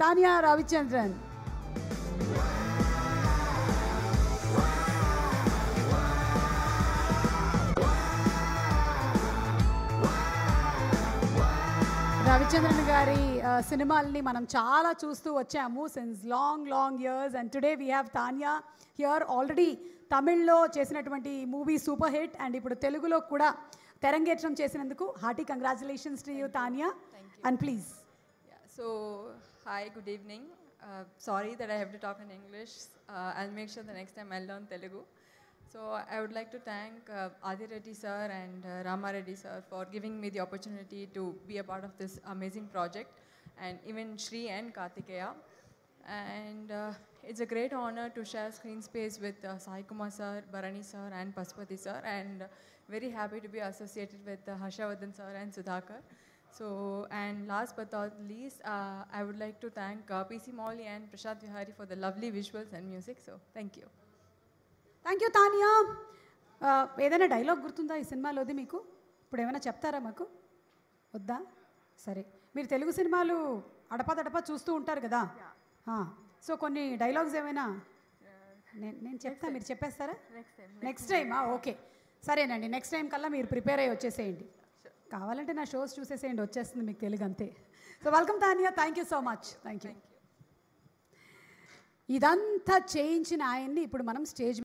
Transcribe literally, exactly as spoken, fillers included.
Tanya Ravichandran. Ravichandran గారి సినిమాల్ని మనం చాలా చూస్తూ వచ్చాము since long long years and today we have Tanya here. Already తమిళ్లో చేసినటువంటి మూవీ సూపర్ హిట్ అండ్ ఇప్పుడు తెలుగులో కూడా తెరంగేట్రం చేసినందుకు hearty congratulations to you Tanya. And please. So hi, good evening. Sorry that I have to talk in English. I'll make sure the next time I'll learn Telugu. So I would like to thank uh, Adi Reddy sir and uh, Rama Reddy sir for giving me the opportunity to be a part of this amazing project, and even Shri and Kartikeya. And uh, it's a great honor to share screen space with uh, Sai Kumar sir, Bharani sir and Pasupati sir, and uh, very happy to be associated with uh, Harshavardhan sir and Sudhakar. So, and last but not least, uh, I would like to thank uh, P C Molly and Prashant Vihari for the lovely visuals and music. So thank you. Thank you Tanya. ఏదైనా dialogue గుర్తుందా ఈ సినిమాలోది మీకు? ఇప్పుడు ఏమైనా చెప్తారా మాకు? వద్దా? సరే, మీరు తెలుగు సినిమాలు అడపదడప చూస్తూ ఉంటారు కదా, సో కొన్ని డైలాగ్స్ ఏమైనా నేను నేను చెప్తా, మీరు చెప్పేస్తారా? నెక్స్ట్ టైమా? ఓకే, సరేనండి. నెక్స్ట్ టైం కల్లా మీరు ప్రిపేర్ అయ్యి వచ్చేసేయండి. కావాలంటే నా షోస్ చూసేసేయండి, వచ్చేస్తుంది మీకు తెలుగు అంతే. So welcome Tanya, thank you so much. Thank you. ఇదంతా చేయించిన ఆయన్ని ఇప్పుడు మనం స్టేజ్